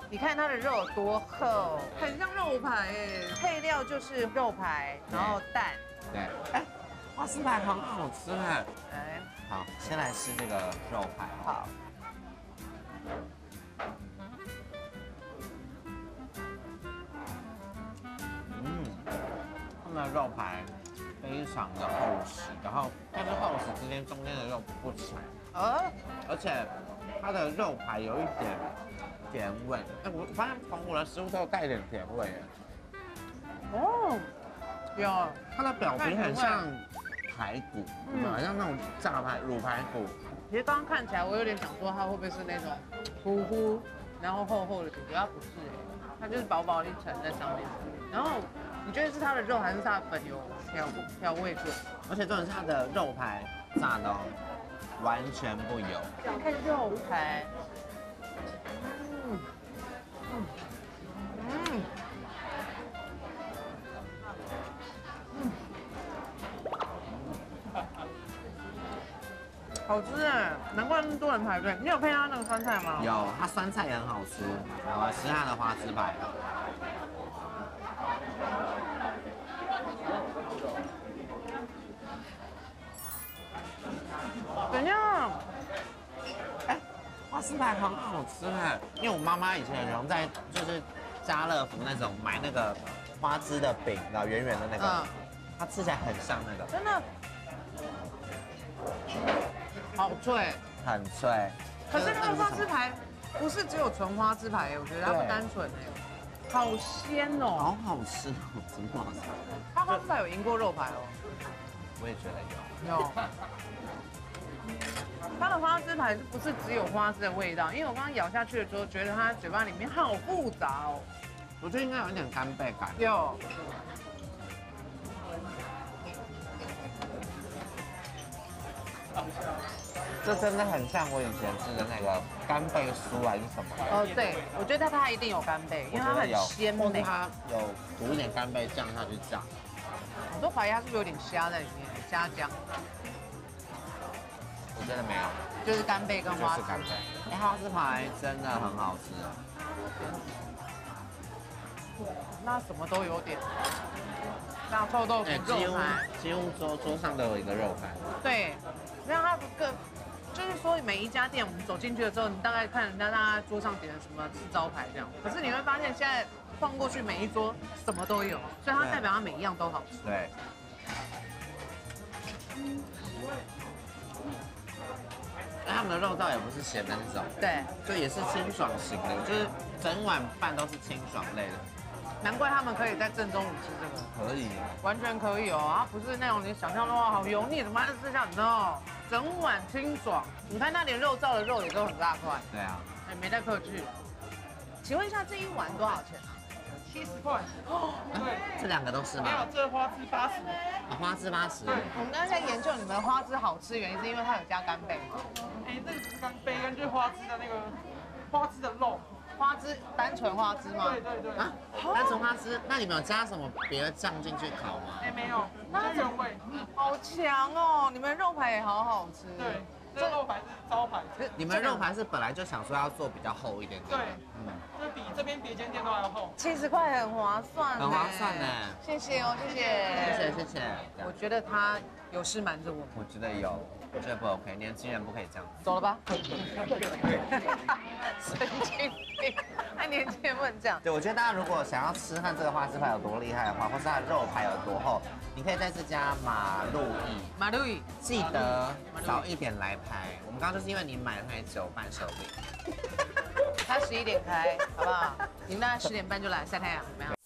你看它的肉有多厚，很像肉排哎。配料就是肉排，然后蛋。 对，哎，花枝排很好吃哎。 哎， 好，先来吃这个肉排。 好。 他们的肉排非常的厚实，然后但是厚实之间中间的肉不柴，而且它的肉排有一点甜味。哎，我发现澎湖的食物都有带一点甜味耶。 哦，有， 它的表皮很像排骨，很像那种炸排卤排骨。 其实刚刚看起来，我有点想说它会不会是那种糊糊，然后厚厚的感觉，它不是哎，它就是薄薄一层在上面。然后你觉得是它的肉还是它的粉有调味过？ 而且重点是它的肉排炸的完全不油。 看肉排，好吃哎，难怪那么多人排队。你有配它那个酸菜吗？ 有，它酸菜也很好吃。然后吃它的花枝排。 怎样？ 哎，花枝排很好吃哎，因为我妈妈以前有在就是家乐福那种买那个花枝的饼，然后圆圆的那个，它吃起来很像那个， 真的好脆， 很脆。 可是那个花枝排不是只有纯花枝排，我觉得它不单纯哎，好鲜哦， 好好吃哦，真的好吃。 它花枝排有赢过肉排哦， 我也觉得有。 有。它的花枝排不是只有花枝的味道，因为我刚刚咬下去的时候，觉得它嘴巴里面好复杂哦。 我觉得应该有一点干贝感。 有。 这真的很像我以前吃的那个干贝酥还是什么？ 哦，对，我觉得它一定有干贝，因为它很鲜美。 它有涂一点干贝酱下去炸。 我都怀疑它是不是有点虾在里面，虾酱。 我觉得没有， 就是干贝跟花枝。 干贝。哎，花枝排真的很好吃。 那什么都有点。像臭豆腐、肉排， 几乎桌上都有一个肉排。 对，让它就是说每一家店我们走进去的时候，你大概看人家大家桌上点的什么是招牌这样，可是你会发现现在晃过去每一桌什么都有，所以它代表它每一样都好吃。 对。他们的肉燥也不是咸的那种， 对， 就也是清爽型的，就是整碗饭都是清爽类的。 难怪他们可以在正中午吃这个， 可以， 完全可以哦，它不是那种你想象的话好油腻，怎么还是吃下你知道？整碗清爽，你看它连肉燥的肉也都很大块。 对啊， 也没太客气。请问一下这一碗多少钱啊 ？70块。哦，对， 这两个都是吗？ 没有，这花枝80。 花枝80。 对，我们刚才在研究你们的花枝好吃，原因是因为它有加干贝。 哎，这个是干贝跟就是花枝的那个花枝的肉。 花枝单纯花枝吗？ 对对对。 啊，单纯花枝，那你们有加什么别的酱进去烤吗？ 哎，没有，那原味。 好强哦！你们肉排也好好吃。 对，这肉排是招牌。 你们肉排是本来就想说要做比较厚一点点。 对，就是比这边别间店都还要厚。 70块很划算， 很划算呢。 谢谢哦，谢谢。 谢谢。 我觉得他有事瞒着我。 我觉得有。我觉得不 OK， 年轻人不可以这样。 走了吧。神经病，太年轻人不能这样。 对，我觉得大家如果想要吃看这个花枝排有多厉害的话，或是它的肉排有多厚，你可以在这家马路易，记得早一点来排。我们刚刚就是因为你买了太久伴手礼。 他11点开，好不好？你大概10点半就来晒太阳，怎么样？